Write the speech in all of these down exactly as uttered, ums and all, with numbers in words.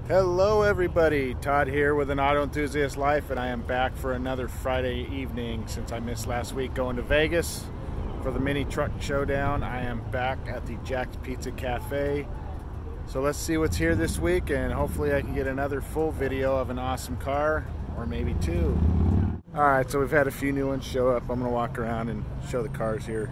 Hello everybody, Todd here with an Auto Enthusiast Life, and I am back for another Friday evening since I missed last week going to Vegas for the mini truck showdown. I am back at the Jack's Pizza Cafe. So let's see what's here this week, and hopefully I can get another full video of an awesome car, or maybe two. Alright, so we've had a few new ones show up. I'm going to walk around and show the cars here.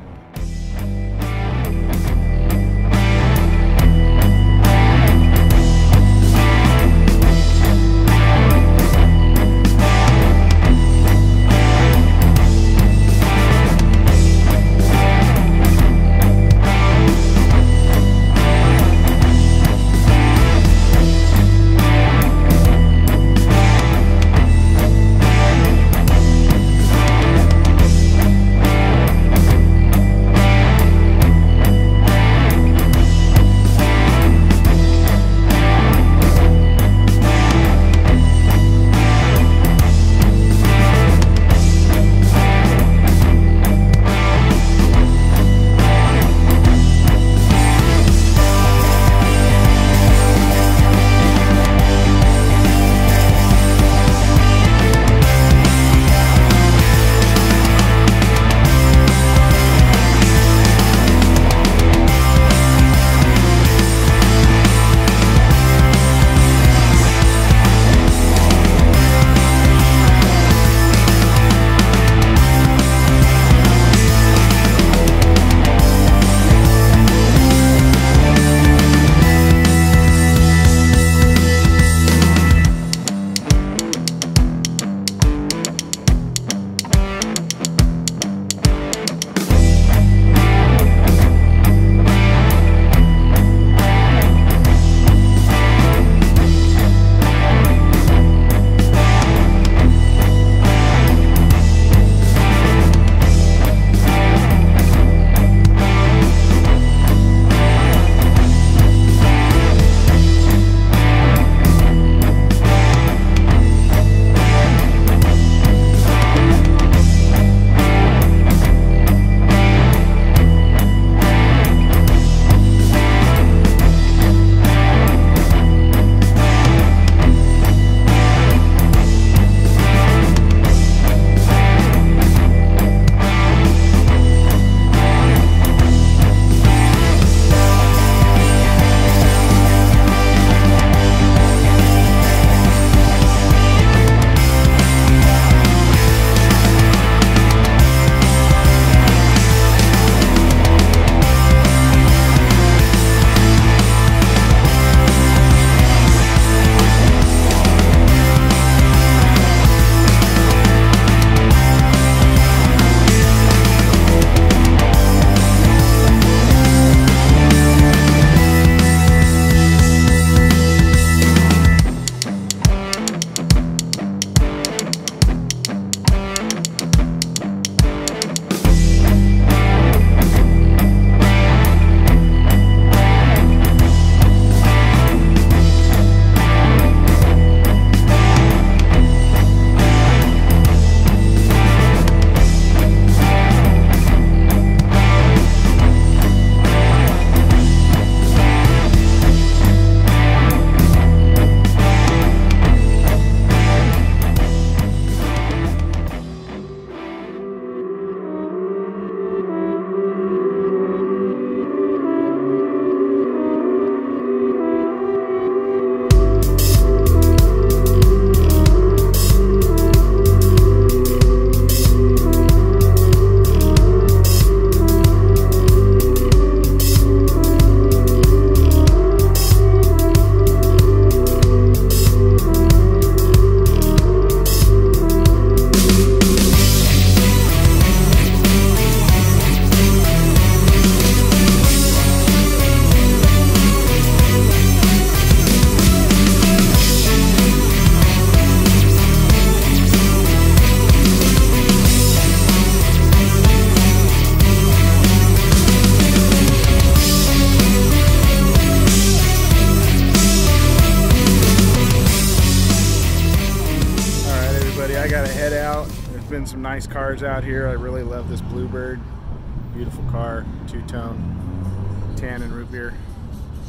been some nice cars out here. I really love this Bluebird. Beautiful car, two-tone, tan and root beer.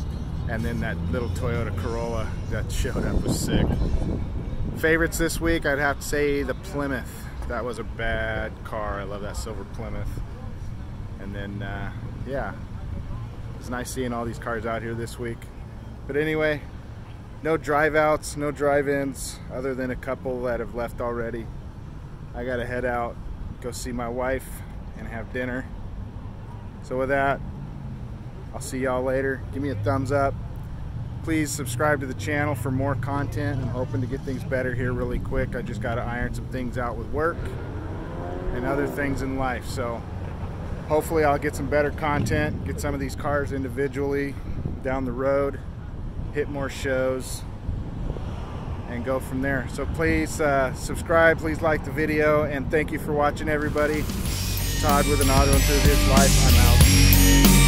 And then that little Toyota Corolla that showed up was sick. Favorites this week, I'd have to say the Plymouth. That was a bad car. I love that silver Plymouth. And then, uh, yeah, it's nice seeing all these cars out here this week. But anyway, no drive outs, no drive-ins, other than a couple that have left already. I gotta head out, go see my wife and have dinner. So with that, I'll see y'all later. Give me a thumbs up. Please subscribe to the channel for more content. I'm hoping to get things better here really quick. I just gotta iron some things out with work and other things in life. So hopefully I'll get some better content, get some of these cars individually down the road, hit more shows, and go from there. So please uh, subscribe, please like the video, and thank you for watching, everybody. Todd with An Auto Enthusiast Life. I'm out.